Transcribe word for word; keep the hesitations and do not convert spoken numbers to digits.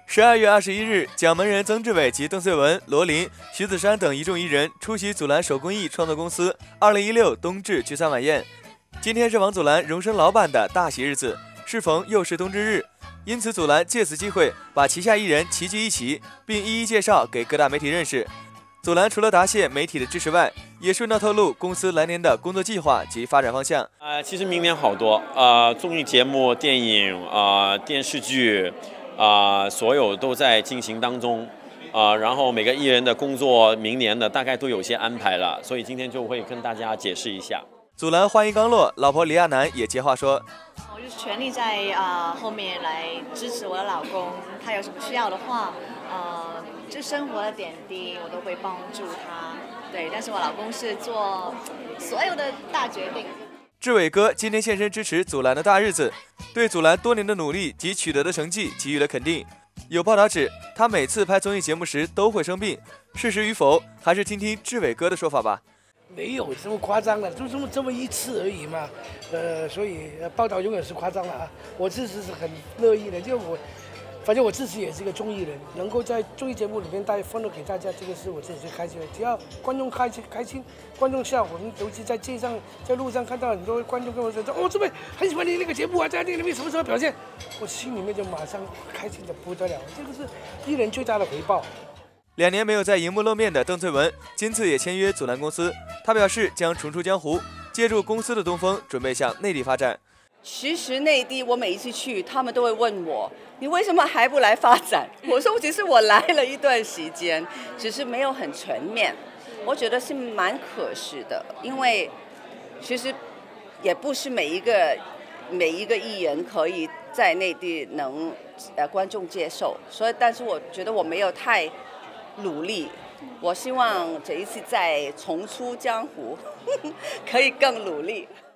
十二月二十一日，蒋门人曾志伟及邓萃雯、罗琳、徐子珊等一众艺人出席祖蓝手工艺创作公司二零一六冬至聚餐晚宴。今天是王祖蓝荣升老板的大喜日子，适逢又是冬至日，因此祖蓝借此机会把旗下艺人齐聚一起，并一一介绍给各大媒体认识。祖蓝除了答谢媒体的支持外，也顺道透露公司来年的工作计划及发展方向。 呃，其实明年好多，呃，综艺节目、电影、呃，电视剧。啊、呃，所有都在进行当中，啊、呃，然后每个艺人的工作，明年的大概都有些安排了，所以今天就会跟大家解释一下。 祖蓝话音刚落，老婆李亚男也接话说：“ 我就是全力在啊、呃、后面来支持我的老公，他有什么需要的话，呃，就生活的点滴我都会帮助他。对，但是我老公是做所有的大决定。” 志伟哥今天现身支持祖蓝的大日子，对祖蓝多年的努力及取得的成绩给予了肯定。有报道指，他每次拍综艺节目时都会生病，事实与否，还是听听志伟哥的说法吧。 没有这么夸张的，就这么这么一次而已嘛。呃，所以报道永远是夸张了啊。我自己是很乐意的，就我。反正我自己也是一个综艺人，能够在综艺节目里面带欢乐给大家，这个是我自己最开心的。只要观众开心开心，观众笑，我们尤其在街上、在路上看到很多观众跟我说：“哦，这边很喜欢你那个节目啊，在那里面什么时候表现？”我心里面就马上开心的不得了。这个是艺人最大的回报。 两年没有在荧幕露面的邓萃雯，今次也签约祖蓝公司。她表示将重出江湖，借助公司的东风，准备向内地发展。 其实内地我每一次去，他们都会问我，你为什么还不来发展？我说其实我来了一段时间，只是没有很全面，我觉得是蛮可惜的，因为其实也不是每一个每一个艺人可以在内地能呃观众接受，所以但是我觉得我没有太努力，我希望这一次再重出江湖，可以更努力。